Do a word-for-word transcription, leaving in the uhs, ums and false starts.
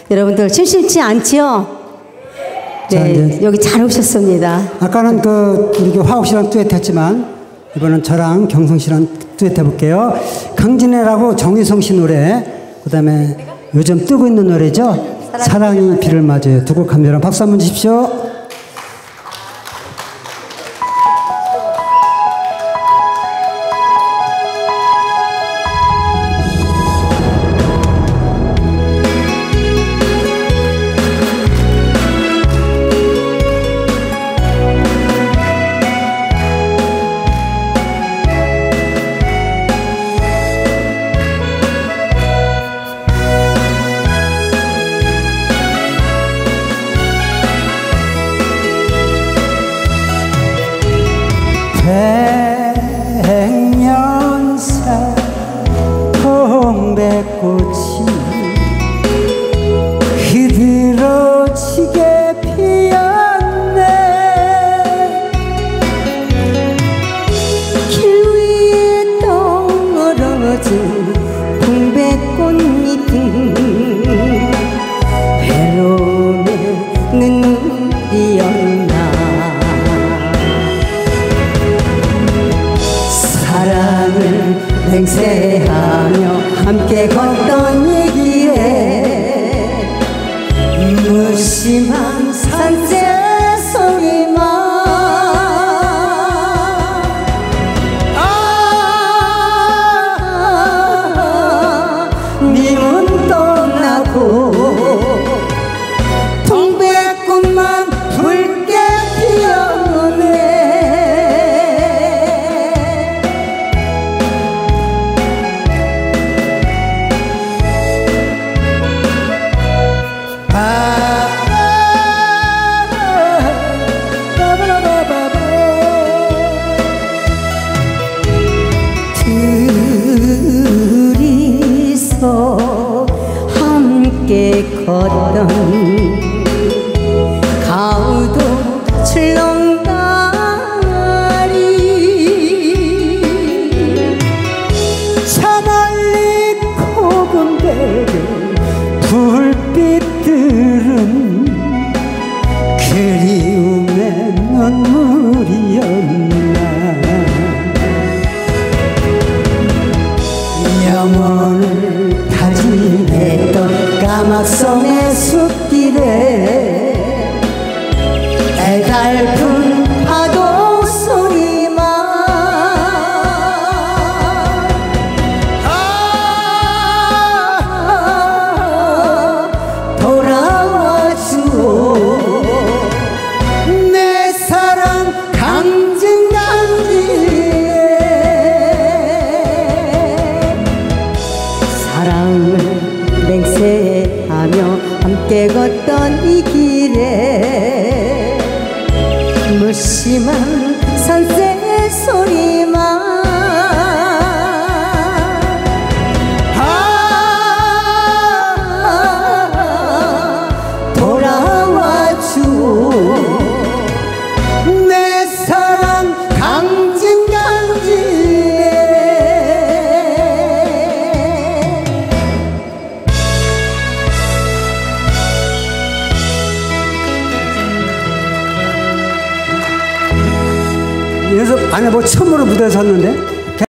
여러분들 심심치 않지요? 네, 여기 잘 오셨습니다. 아까는 그 우리 화옥 씨랑 듀엣 했지만 이번엔 저랑 경성 씨랑 듀엣 해볼게요. 강진애라고 정유성 씨 노래, 그 다음에 요즘 뜨고 있는 노래죠. 사랑이 비를 맞아요. 두 곡 합니다. 박수 한번 주십시오. 백년사 동백꽃이 흐드러지게 피었네. 길 위에 떨어진 동백꽃잎은 외로움의 눈물이었나. 사랑을 맹세하며 함께 걷던 이 길에 무심한 산새 소리만 아, 님은 떠나고 동백꽃만 붉게 피었네. 둘이서 함께 걷던 가우도 출렁다리 저 멀리 고금대는 불빛들은 그리움의 눈물이었나. 영혼을 다짐했던 까막섬의 숲길에 애달픈 파도 소리만 아, 돌아와주오 내 사랑 강진강진에. 사랑을 맹세하며 함께 걷던 이 길에 무심한 산새 소리만 아, 돌아와주오 내 사랑 강진강진에. 연습 안 해보고 처음으로 무대에 섰는데